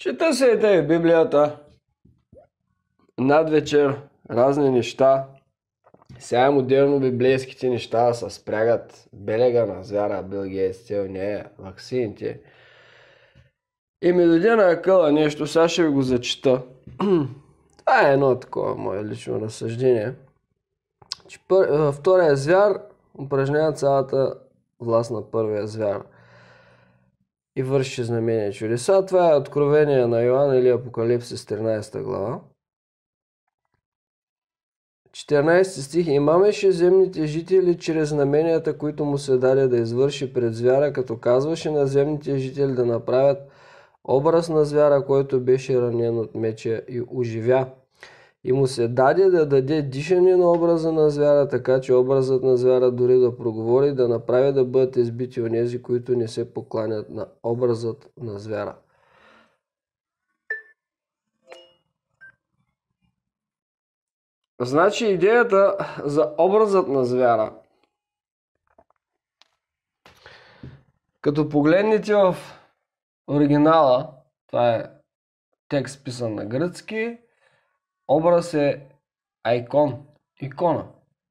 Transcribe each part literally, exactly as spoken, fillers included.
Чета се и в Библията, надвечер, разни неща. Сега е модерно библейските неща да се спрягат белега на звяра, Бил Гейтс, цел не е ваксините. И ми дойде на акъла нещо, сега ще ви го зачита. Това е едно такова мое лично разсъждение. Че пър... втория звяр упражнява цялата власт на първия звяр и върши знамения и чудеса. Това е Откровение на Йоан или Апокалипсис тринадесета глава. четиринадесети стих. И мамеше земните жители чрез знаменията, които му се даде да извърши пред звяра, като казваше на земните жители да направят образ на звяра, който беше ранен от меча и оживя. И му се даде да даде дишане на образа на звяра, така че образът на звяра дори да проговори, да направи да бъдат избити онези, които не се покланят на образът на звяра. Значи идеята за образът на звяра, като погледнете в оригинала, това е текст писан на гръцки, образ е айкон, икона.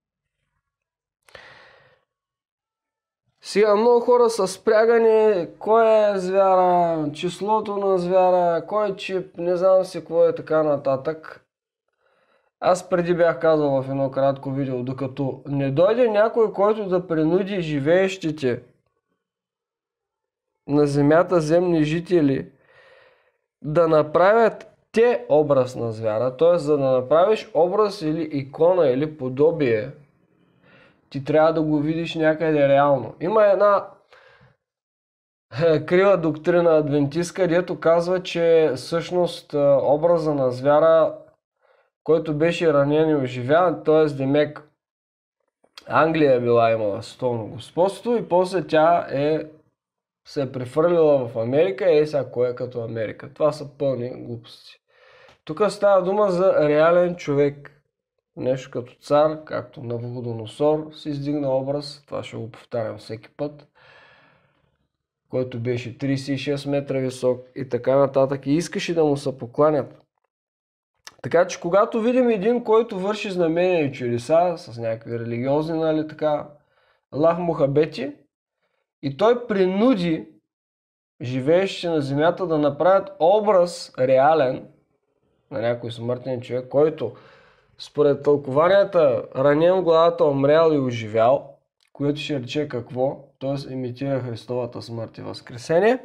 Сега много хора са спрягани, кой е звяра, числото на звяра, кой е чип, не знам си какво е така нататък. Аз преди бях казал в едно кратко видео, докато не дойде някой, който да принуди живеещите на земята земни жители да направят те образ на звяра, т.е. за да направиш образ или икона или подобие, ти трябва да го видиш някъде реално. Има една крива доктрина адвентистка, където казва, че всъщност образа на звяра, който беше ранен и оживян, т.е. демек Англия е била имала световно господство и после тя е се е префърлила в Америка и е сега кой е като Америка. Това са пълни глупости. Тук става дума за реален човек. Нещо като цар, както на Навуходоносор се издигна образ, това ще го повтарям всеки път, който беше тридесет и шест метра висок и така нататък и искаше да му се покланят. Така че когато видим един, който върши знамения и чудеса с някакви религиозни, нали така, Аллах Мухабети, и той принуди живеещите на земята да направят образ реален на някой смъртен човек, който според тълкованията ранен главата, умрял и оживял, което ще рече какво, т.е. имитира Христовата смърт и възкресение,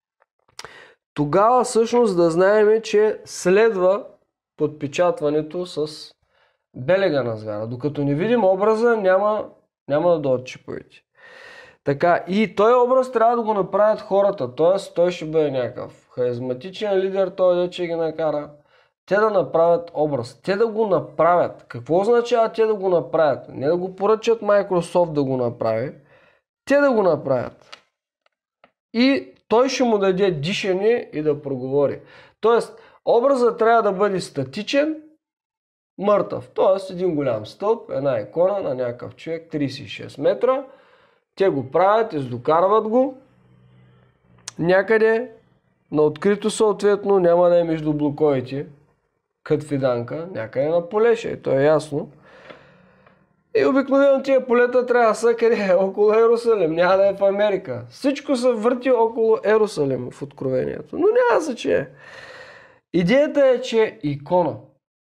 тогава всъщност да знаем, че следва подпечатването с белега на звяра. Докато не видим образа, няма, няма да дойдат чиповете. Така, и този образ трябва да го направят хората, т.е. той ще бъде някакъв харизматичен лидер, той да че ги накара. Те да направят образ, те да го направят. Какво означава те да го направят? Не да го поръчат Microsoft да го направи, те да го направят. И той ще му даде дишане и да проговори. Тоест, образът трябва да бъде статичен, мъртъв. Тоест, един голям стълб, една икона на някакъв човек, тридесет и шест метра. Те го правят, издокарват го някъде на открито съответно, няма да е между блоковете, кът фиданка, някъде на полеша, и то е ясно. И обикновено тия полета трябва да са къде? Около Ерусалим, няма да е в Америка. Всичко се върти около Ерусалим в Откровението, но няма значение. Идеята е, че икона.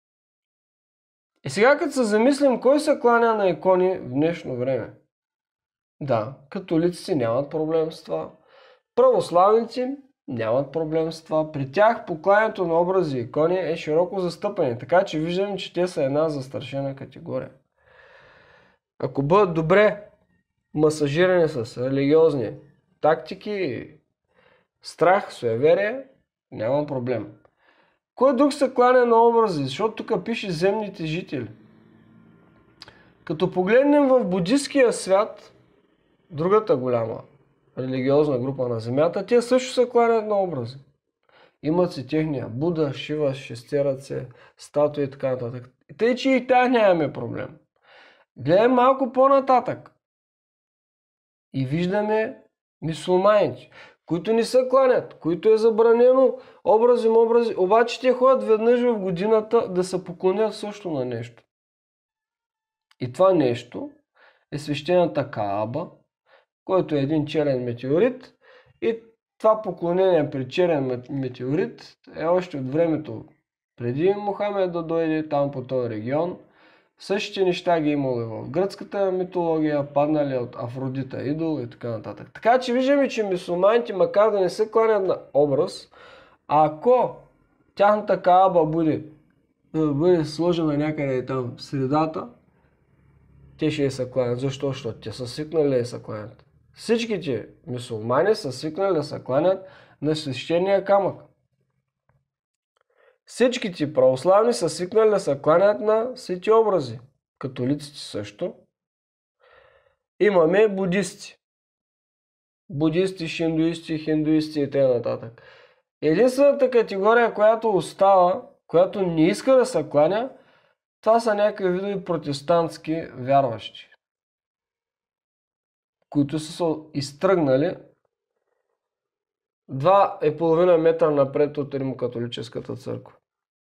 И сега като се замислим, кой се кланя на икони в днешно време? Да, католиците нямат проблем с това. Православници нямат проблем с това. При тях покланянето на образи и икони е широко застъпени, така че виждаме, че те са една застрашена категория. Ако бъдат добре масажирани с религиозни тактики, страх, суеверие, няма проблем. Кой друг се кланя на образи? Защото тук пише земните жители. Като погледнем в буддистския свят, другата голяма религиозна група на земята, те също се кланят на образи. Имат си техния Буда, Шива, шестеръце, статуи и така нататък. Тъй, че и тях нямаме проблем. Гледаме малко по-нататък и виждаме мюсюлманите, които не се кланят, които е забранено образи, образи, обаче те ходят веднъж в годината да се поклонят също на нещо. И това нещо е свещената Кааба, който е един черен метеорит, и това поклонение при черен метеорит е още от времето преди Мохамед да дойде там по този регион. Същите неща ги имало и в гръцката митология, паднали от Афродита идол и така нататък. Така че виждаме, че мюсюлманите, макар да не се кланят на образ, ако тяхната Кааба бъде, бъде сложена някъде там в средата, те ще я се кланят. Защо? Защото те са свикнали да я се кланят. Всичките мюсюлмани са свикнали да се кланят на свещения камък. Всичките православни са свикнали да се кланят на свети образи. Католиците също. Имаме будисти. Будисти, шиндуисти, хиндуисти и т.н. Единствената категория, която остава, която не иска да се кланя, това са някакви видови протестантски вярващи, които са се изтръгнали два и половина метра напред от Римокатолическата църква.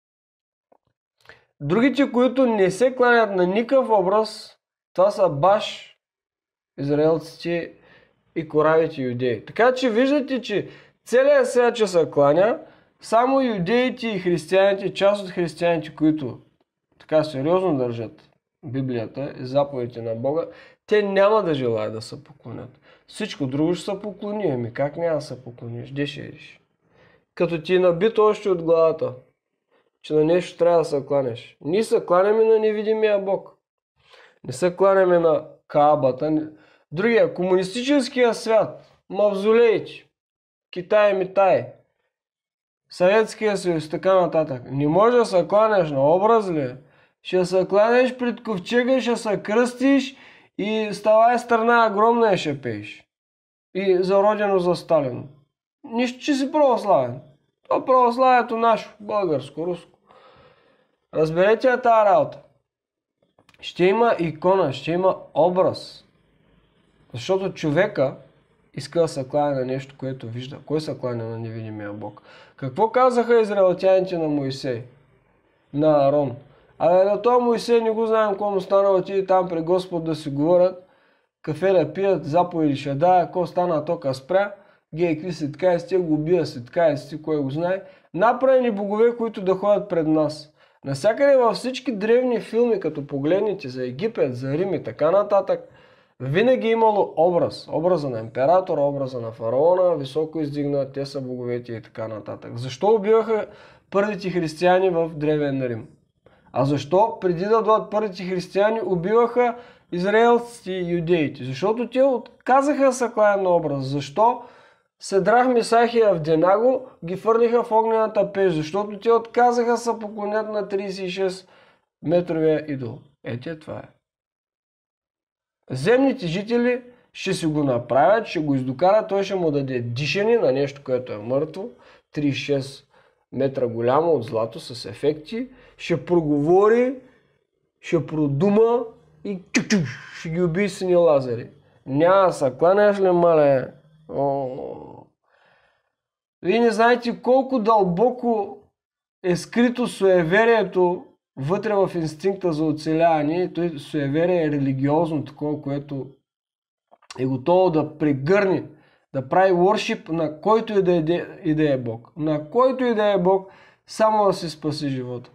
Другите, които не се кланят на никакъв образ, това са баш израелците и коравите юдеи. Така че виждате, че целият свят, че се кланя, само юдеите и християните, част от християните, които така сериозно държат Библията и заповедите на Бога, те няма да желаят да се поклонят. Всичко друго ще се поклони. Ами как няма да се поклониш? Де ще едиш? Като ти е набито още от главата, че на нещо трябва да се кланяш. Ние се кланяме на невидимия Бог. Не се кланяме на Каабата. Другия, комунистическия свят, мавзолеите, Китай, Митай, Съветския съюз, така нататък. Не може да се кланяш на образ ли? Ще се кланяш пред ковчега, ще се кръстиш и ставай страна огромна и ще пееш. И зародено за Сталин. Нищо, че си православен. Това православието наше, българско, руско. Разберете я тази работа. Ще има икона, ще има образ. Защото човека иска да се кланя на нещо, което вижда. Кой се кланя на невидимия Бог? Какво казаха израелтяните на Моисей? На Арон? Абе, на това Моисей не го знаем какво му стана, отиде там при Господ да си говорят, кафе да пият, заповеди ще дая, ако стана тока спря, гей, какви си така и сте, го убия си така и сте, кой го знае. Направени богове, които да ходят пред нас. Насякъде във всички древни филми, като погледнете за Египет, за Рим и така нататък, винаги е имало образ. Образа на императора, образа на фараона, високо издигнат, те са боговете и така нататък. Защо убиваха първите християни в древен Рим? А защо преди да дойдат първите християни убиваха израелците и юдеите? Защото те отказаха да се кланят на образ. Защо Седрах, Мисах и Авденаго ги фърлиха в огнената пещ? Защото те отказаха да се поклонят на тридесет и шест метровия идол. Ете, това е. Земните жители ще си го направят, ще го издокарат, той ще му даде дишане на нещо, което е мъртво, тридесет и шест метра голямо от злато с ефекти, ще проговори, ще продума и ще ги убие сини лазери. Няма са, кланяш ли, мале? О. Вие не знаете колко дълбоко е скрито суеверието вътре в инстинкта за оцеляване. Той суеверие е религиозно, такова, което е готово да прегърне, да прави worship на който и да е, и да е Бог. На който и да е Бог, само да си спаси живота.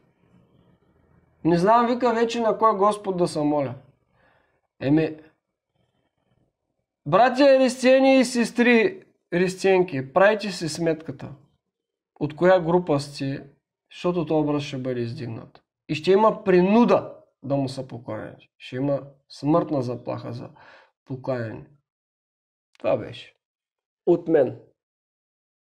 Не знам, вика, вече на кой Господ да се моля. Еми, братя християни и сестри християнки, правите си сметката от коя група сте, защото този образ ще бъде издигнат. И ще има принуда да му се покланяте. Ще има смъртна заплаха за покланяне. Това беше. От мен.